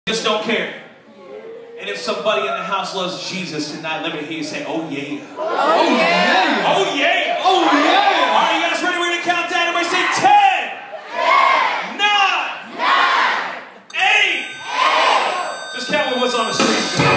Just don't care. And if somebody in the house loves Jesus tonight, let me hear you say, oh yeah. Oh yeah. Oh yeah. Oh yeah. All right, you guys ready? We're going to count down. Everybody say 10, 9, 8. Just count with what's on the screen.